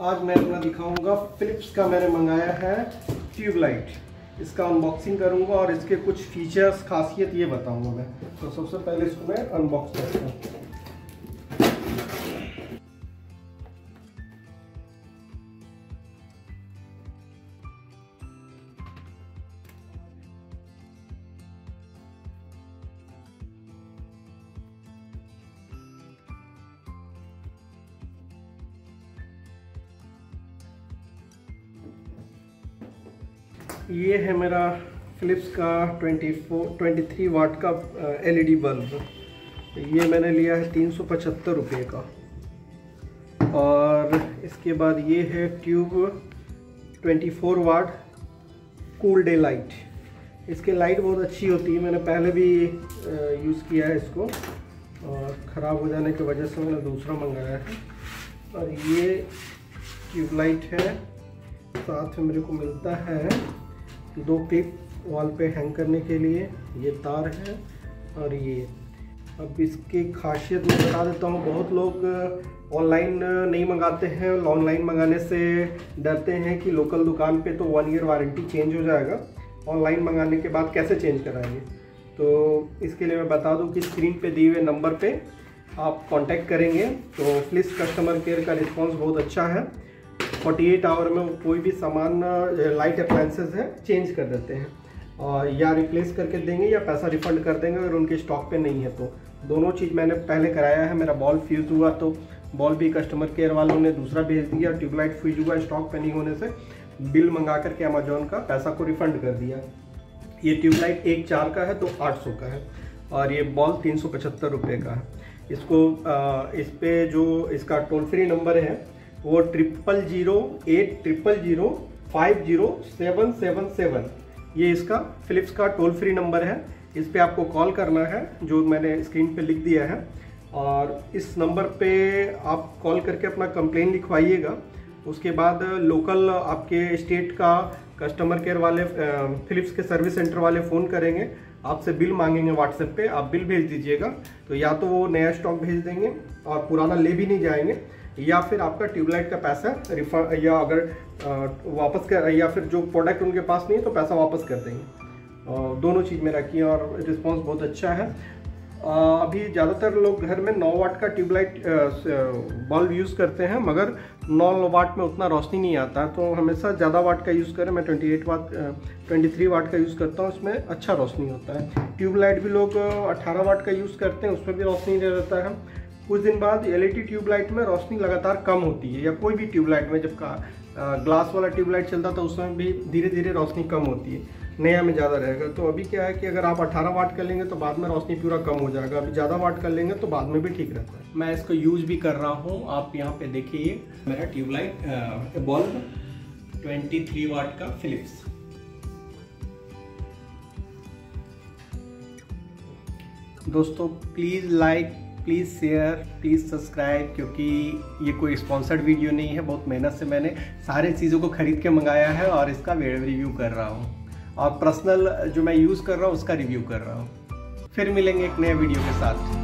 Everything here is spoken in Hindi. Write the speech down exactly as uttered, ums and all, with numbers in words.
आज मैं अपना दिखाऊंगा फिलिप्स का मैंने मंगाया है ट्यूबलाइट। इसका अनबॉक्सिंग करूंगा और इसके कुछ फीचर्स खासियत ये बताऊंगा मैं। तो सबसे पहले इसको मैं अनबॉक्स करता हूँ। ये है मेरा फिलिप्स का चौबीस तेईस वाट का एलईडी बल्ब। ये मैंने लिया है तीन सौ पचहत्तर रुपये का। और इसके बाद ये है ट्यूब चौबीस वाट कूल डे लाइट। इसके लाइट बहुत अच्छी होती है, मैंने पहले भी यूज़ किया है इसको और ख़राब हो जाने की वजह से मैंने दूसरा मंगाया है। और ये ट्यूब लाइट है, साथ में मेरे को मिलता है दो क्लिप वॉल पे हैंग करने के लिए, ये तार है और ये। अब इसकी खासियत मैं बता देता हूँ। बहुत लोग ऑनलाइन नहीं मंगाते हैं, ऑनलाइन मंगाने से डरते हैं कि लोकल दुकान पे तो वन ईयर वारंटी चेंज हो जाएगा, ऑनलाइन मंगाने के बाद कैसे चेंज कराएंगे। तो इसके लिए मैं बता दूं कि स्क्रीन पे दिए हुए नंबर पे आप कांटेक्ट करेंगे तो फिलिप्स कस्टमर केयर का रिस्पांस बहुत अच्छा है। अड़तालीस आवर में कोई भी सामान लाइट अप्लायंसेस है चेंज कर देते हैं, और या रिप्लेस करके देंगे या पैसा रिफंड कर देंगे अगर उनके स्टॉक पे नहीं है तो। दोनों चीज़ मैंने पहले कराया है। मेरा बॉल फ्यूज़ हुआ तो बॉल भी कस्टमर केयर वालों ने दूसरा भेज दिया, ट्यूबलाइट फ्यूज हुआ स्टॉक पे नहीं होने से बिल मंगा करके अमेजोन का पैसा को रिफंड कर दिया। ये ट्यूबलाइट एक चार का है तो आठ सौ का है और ये बॉल तीन सौ पचहत्तर रुपये का है। इसको आ, इस पर जो इसका टोल फ्री नंबर है वो triple zero eight triple zero five zero seven seven seven, ये इसका फिलिप्स का टोल फ्री नंबर है। इस पे आपको कॉल करना है, जो मैंने स्क्रीन पे लिख दिया है। और इस नंबर पे आप कॉल करके अपना कंप्लेन लिखवाइएगा। उसके बाद लोकल आपके स्टेट का कस्टमर केयर वाले फिलिप्स के सर्विस सेंटर वाले फ़ोन करेंगे, आपसे बिल मांगेंगे व्हाट्सएप पे, आप बिल भेज दीजिएगा। तो या तो वो नया स्टॉक भेज देंगे और पुराना ले भी नहीं जाएंगे, या फिर आपका ट्यूबलाइट का पैसा रिफंड, या अगर वापस कर, या फिर जो प्रोडक्ट उनके पास नहीं है तो पैसा वापस कर देंगे। और दोनों चीज़ में रखी है और रिस्पांस बहुत अच्छा है। अभी ज़्यादातर लोग घर में नौ वाट का ट्यूबलाइट बल्ब यूज़ करते हैं, मगर नौ वाट में उतना रोशनी नहीं आता है, तो हमेशा ज़्यादा वाट का यूज़ करें। मैं अट्ठाईस वाट तेईस वाट का यूज़ करता हूँ, उसमें अच्छा रोशनी होता है। ट्यूबलाइट भी लोग अठारह वाट का यूज़ करते हैं, उसमें भी रोशनी नहीं रहता है। कुछ दिन बाद एलईडी ट्यूबलाइट में रोशनी लगातार कम होती है, या कोई भी ट्यूबलाइट में, जब का ग्लास वाला ट्यूबलाइट चलता था उसमें भी धीरे धीरे रोशनी कम होती है, नया में ज़्यादा रहेगा। तो अभी क्या है कि अगर आप अठारह वाट कर लेंगे तो बाद में रोशनी पूरा कम हो जाएगा, अभी ज़्यादा वाट कर लेंगे तो बाद में भी ठीक रहता है। मैं इसको यूज़ भी कर रहा हूँ। आप यहाँ पे देखिए मेरा ट्यूबलाइट बल्ब तेईस वाट का फिलिप्स। दोस्तों please like, please share, please subscribe, क्योंकि ये कोई स्पॉन्सर्ड वीडियो नहीं है। बहुत मेहनत से मैंने सारे चीज़ों को खरीद के मंगाया है और इसका रिव्यू कर रहा हूँ, और पर्सनल जो मैं यूज़ कर रहा हूँ उसका रिव्यू कर रहा हूँ। फिर मिलेंगे एक नए वीडियो के साथ।